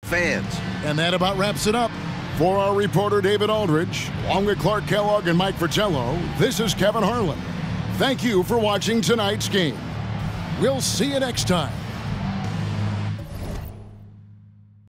fans. And that about wraps it up. For our reporter David Aldridge, along with Clark Kellogg and Mike Fratello, this is Kevin Harlan. Thank you for watching tonight's game. We'll see you next time